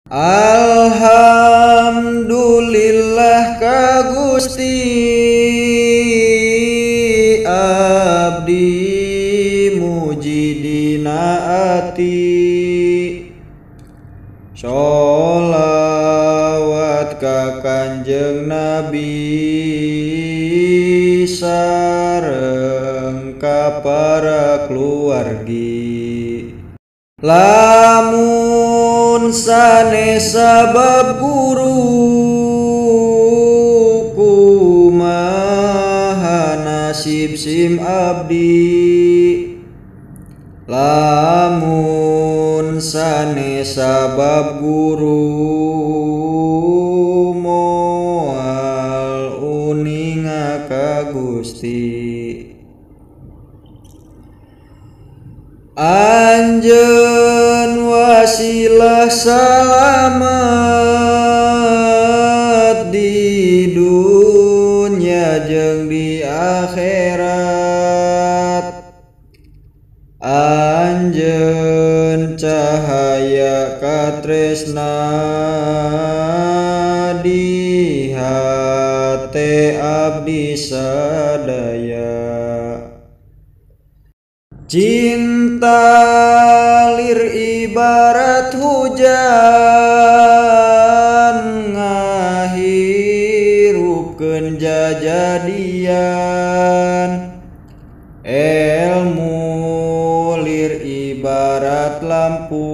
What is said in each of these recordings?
Alhamdulillah ka Gusti, abdi muji dina ati. Sholawat ka Kanjeng Nabi sareng ka para keluargi. Lamun sanesa bab guru kumaha nasib sim abdi. Lamun sanesa bab guru moal uninga ka Gusti. Anjeun wasilah salamet di dunya jeung di akhirat. Anjeun cahaya katresna di hate abdi sadaya. Cinta lir ibarat hujan ngahirupkeun jajadian. Elmu lir ibarat lampu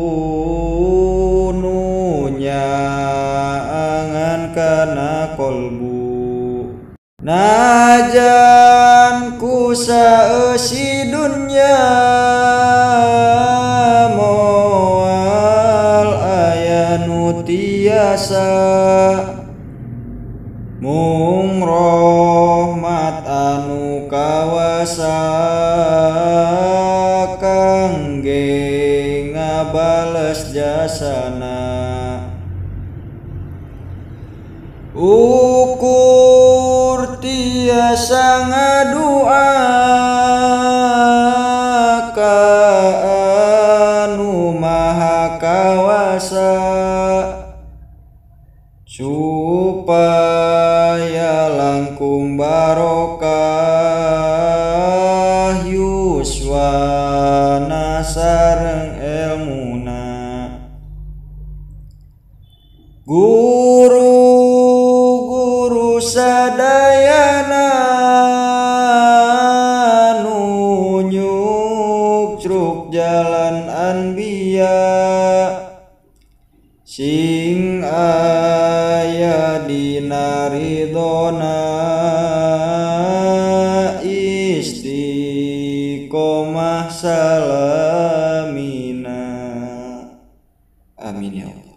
nu nyaangan kana kolbu. Najan ku saeusi dunya moal aya nu tiasa, mung rahmat anu kawasa kangge ngabales jasana. Ukur tiasa ngadua ka anu maha kawasa, supaya langkung barokah yuswana sareng elmuna. Guru sadayana nu nyukruk jalan anbiya, sing aya dina ridona istiqomah salamina. Amin ya Allah.